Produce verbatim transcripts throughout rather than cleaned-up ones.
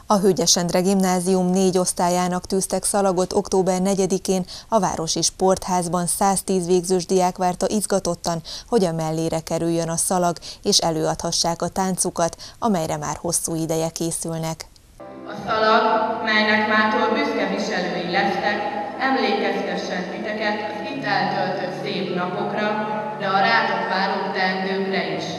A Hőgyesendre Gimnázium négy osztályának tűztek szalagot október negyedikén a Városi Sportházban. száztíz végzős diák várta izgatottan, hogy a mellére kerüljön a szalag, és előadhassák a táncukat, amelyre már hosszú ideje készülnek. A szalag, melynek mától büszke viselői lesztek, emlékeztessen titeket az itt eltöltött szép napokra, de a rátok váró teendőkre is.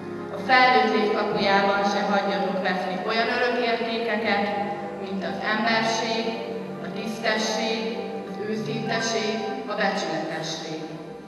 A felnőtt lév kapujában se hagyjatok veszni olyan örökértékeket, mint az emberség, a tisztesség, az őszinteség, a becsületesség.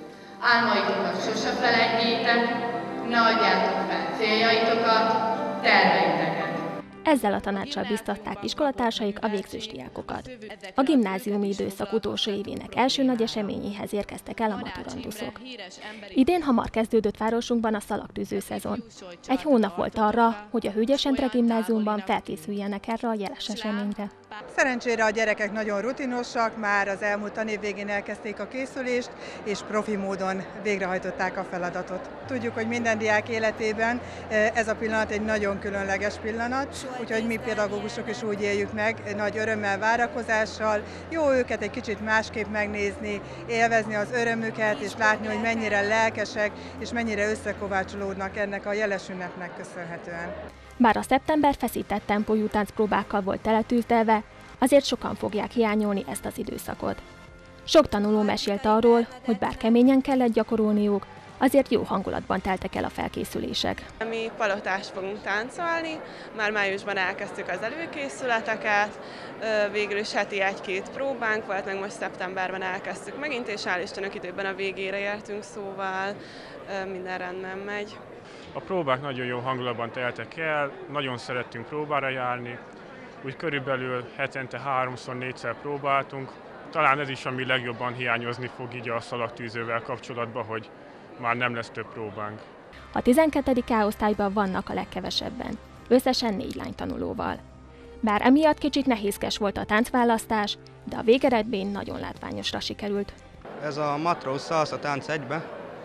Álmaitokat sose feledjétek, ne adjátok fel céljaitokat, terveiteket. Ezzel a tanácssal biztatták iskolatársaik a végzős diákokat. A gimnáziumi időszak utolsó évének első nagy eseményéhez érkeztek el a maturanduszok. Idén hamar kezdődött városunkban a szalagtűző szezon. Egy hónap volt arra, hogy a Hőgyesendre Gimnáziumban felkészüljenek erre a jeles eseményre. Szerencsére a gyerekek nagyon rutinosak, már az elmúlt tanév végén elkezdték a készülést, és profi módon végrehajtották a feladatot. Tudjuk, hogy minden diák életében ez a pillanat egy nagyon különleges pillanat, úgyhogy mi pedagógusok is úgy éljük meg, nagy örömmel, várakozással. Jó őket egy kicsit másképp megnézni, élvezni az örömüket, és látni, hogy mennyire lelkesek, és mennyire összekovácsolódnak ennek a jeles ünnepnek köszönhetően. Bár a szeptember feszített tempójú táncpróbákkal volt teletűzdelve, azért sokan fogják hiányolni ezt az időszakot. Sok tanuló mesélt arról, hogy bár keményen kellett gyakorolniuk, azért jó hangulatban teltek el a felkészülések. Mi palotást fogunk táncolni, már májusban elkezdtük az előkészületeket, végül is heti egy-két próbánk volt, meg most szeptemberben elkezdtük megint, és hál' Istennek időben a végére értünk, szóval minden rendben megy. A próbák nagyon jó hangulatban teltek el, nagyon szerettünk próbára járni, úgy körülbelül hetente háromszor, négyszer próbáltunk. Talán ez is, ami legjobban hiányozni fog így a szalagtűzővel kapcsolatban, hogy már nem lesz több próbánk. A tizenkettedik A osztályban vannak a legkevesebben, összesen négy lány tanulóval. Bár emiatt kicsit nehézkes volt a táncválasztás, de a végeredmény nagyon látványosra sikerült. Ez a matróz szalsza tánc egybe.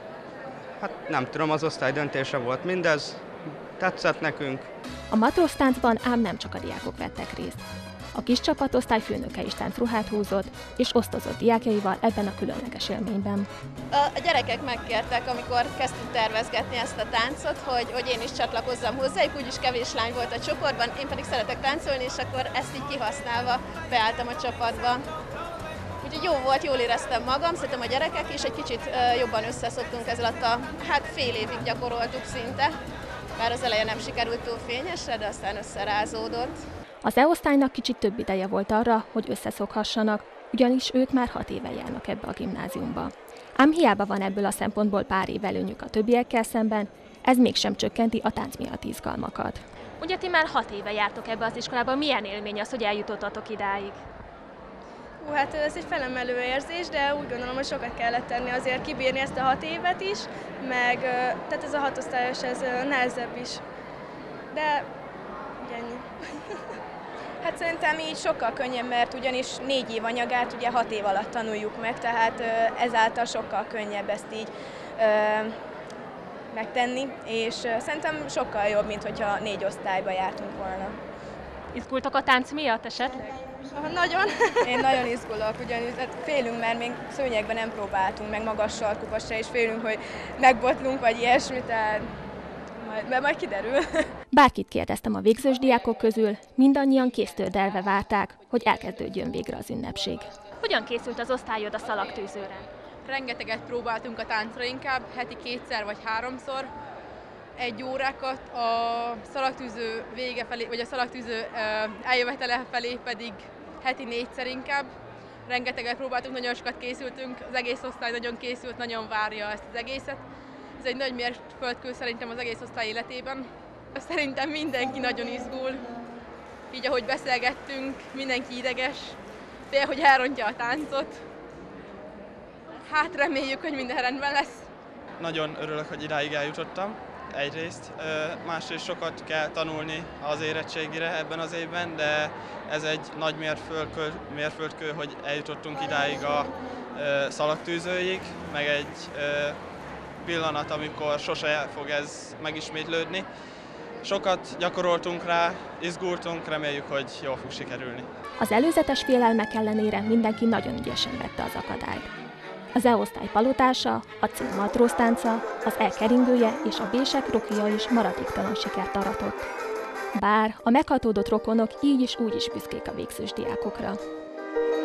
Hát nem tudom, az osztály döntése volt mindez, tetszett nekünk. A matróz táncban ám nem csak a diákok vettek részt. A kis csapatosztály főnöke is táncruhát húzott, és osztozott diákjaival ebben a különleges élményben. A gyerekek megkértek, amikor kezdtük tervezgetni ezt a táncot, hogy, hogy én is csatlakozzam hozzájuk, úgyis kevés lány volt a csoportban, én pedig szeretek táncolni, és akkor ezt így kihasználva beálltam a csapatba. Úgyhogy jó volt, jól éreztem magam, szerintem a gyerekek is egy kicsit jobban összeszoktunk ez alatt a, hát fél évig gyakoroltuk szinte, bár az eleje nem sikerült túl fényesre, de aztán összerázódott. Az E-osztálynak kicsit több ideje volt arra, hogy összeszokhassanak, ugyanis ők már hat éve járnak ebbe a gimnáziumba. Ám hiába van ebből a szempontból pár év előnyük a többiekkel szemben, ez mégsem csökkenti a tánc miatti izgalmakat. Ugye ti már hat éve jártok ebbe az iskolába, milyen élmény az, hogy eljutottatok idáig? Hú, hát ez egy felemelő érzés, de úgy gondolom, hogy sokat kellett tenni azért kibírni ezt a hat évet is, meg tehát ez a hatosztályos, ez nehezebb is. De ennyi. Hát szerintem így sokkal könnyebb, mert ugyanis négy év anyagát ugye hat év alatt tanuljuk meg, tehát ezáltal sokkal könnyebb ezt így ö, megtenni, és szerintem sokkal jobb, mint hogyha négy osztályba jártunk volna. Izgultok a tánc miatt esetleg? Nagyon. Én nagyon izgulok, ugyanis félünk, mert még szőnyegben nem próbáltunk, meg magas sarkuba se, és félünk, hogy megbotlunk, vagy ilyesmi, tehát majd, majd kiderül. Bárkit kérdeztem a végzős diákok közül, mindannyian késztődelve várták, hogy elkezdődjön végre az ünnepség. Hogyan készült az osztályod a szalagtűzőre? Rengeteget próbáltunk a táncra inkább, heti kétszer vagy háromszor. Egy órákat, a szalagtűző vége felé, vagy a szalagtűző eljövetele felé pedig heti négyszer inkább. Rengeteget próbáltunk, nagyon sokat készültünk, az egész osztály nagyon készült, nagyon várja ezt az egészet. Ez egy nagy mérföldkő szerintem az egész osztály életében. Szerintem mindenki nagyon izgul, így ahogy beszélgettünk, mindenki ideges, fél, hogy elrontja a táncot. Hát reméljük, hogy minden rendben lesz. Nagyon örülök, hogy idáig eljutottam. Egyrészt, másrészt sokat kell tanulni az érettségire ebben az évben, de ez egy nagy mérföldkő, mérföldkő hogy eljutottunk idáig a szalagtűzőig, meg egy pillanat, amikor sose fog ez megismétlődni. sokat gyakoroltunk rá, izgultunk, reméljük, hogy jól fog sikerülni. Az előzetes félelmek ellenére mindenki nagyon ügyesen vette az akadályt. Az E-osztály palotása, a C matróztánca, az E keringője és a B-sek rokija is maradéktalan sikert aratott. Bár a meghatódott rokonok így is úgy is büszkék a végzős diákokra.